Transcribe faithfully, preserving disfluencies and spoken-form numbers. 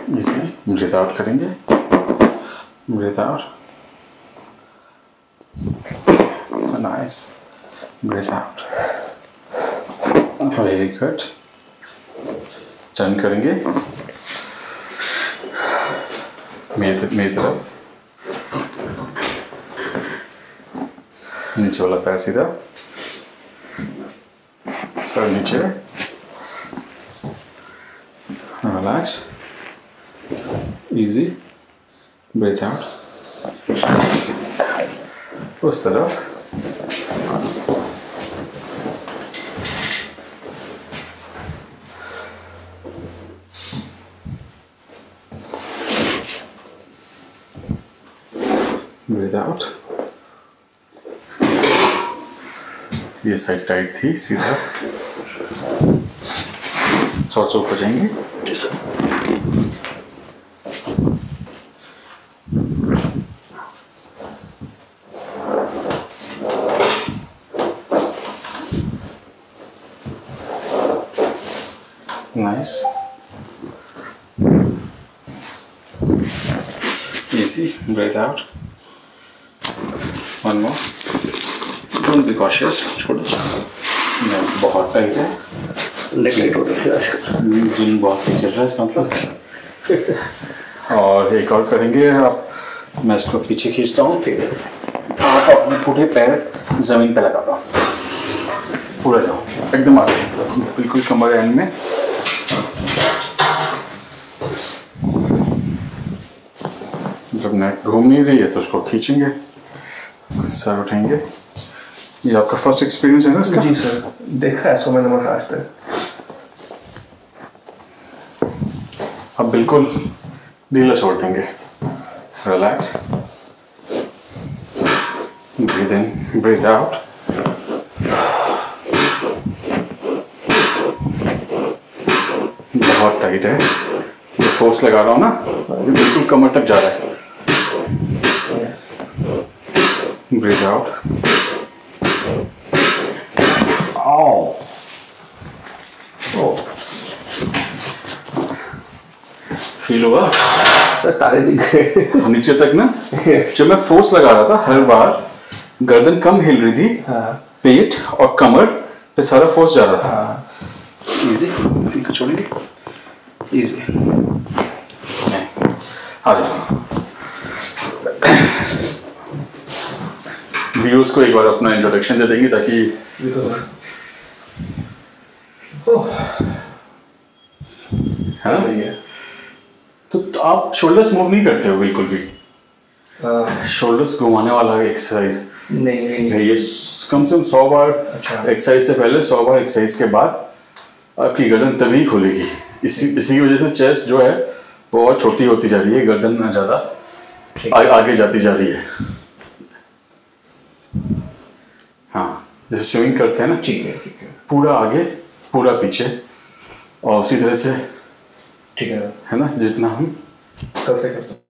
इसे breathe out करेंगे, breathe out, nice, breathe out, very good. Turn करेंगे मेरी मेरी तरफ, नीचे वाला पैर सीधा, सर नीचे, रिलैक्स, इजी, ब्रीथ आउट, उस तरफ, ब्रीथ आउट। ये साइड टाइट थी, सीधा सौ चौक हो जाएंगे। Nice, easy, breathe out, one more, don't be cautious, छोड़ो, बहुत टाइट है, जिम बहुत सही चल रहा है इसका मतलब। और एक और करेंगे आप, मैं इसको पीछे खींचता हूँ, आप अपने पूरे पैर जमीन पे लगा दो, पूरा जाओ एकदम आगे, बिल्कुल कमर एंड में। जब नेक घूम नहीं रही है तो उसको खींचेंगे, सर उठाएंगे। ये आपका फर्स्ट एक्सपीरियंस है ना इसका? जी सर, देखा है सो मैंने मसाज तक। अब बिल्कुल ढीला छोड़ देंगे, relax, breathe in, breathe out, बहुत टाइट है, जो फोर्स लगा रहा हूँ ना बिल्कुल कमर तक जा रहा है। ब्रीथ आउट, आओ, फील हुआ सर? तारे दिख गए नीचे तक ना। जब मैं फोर्स लगा रहा था हर बार गर्दन कम हिल रही थी, हाँ। पेट और कमर पे सारा फोर्स जा रहा था। हाँ। इजी, इनको छोड़ेंगे, इजी, आ जाओ। व्यूअर्स को एक बार अपना इंट्रोडक्शन दे देंगे ताकि है ना। तो, तो आप शोल्डर्स मूव नहीं करते हो बिल्कुल भी? शोल्डर्स घुमाने वाला एक्सरसाइज नहीं नहीं है ये, कम से कम सौ बार अच्छा। एक्सरसाइज से पहले, सौ बार एक्सरसाइज के बाद आपकी गर्दन तभी खुलेगी। इसी इसी की वजह से चेस्ट जो है वो और छोटी होती जा रही है, गर्दन ज़्यादा आ, आगे जाती जा रही है। हाँ, जैसे स्विमिंग करते हैं ना, ठीक है ठीक है, पूरा आगे पूरा पीछे, और उसी तरह से ठीक है है ना, जितना हम कर सकते हैं।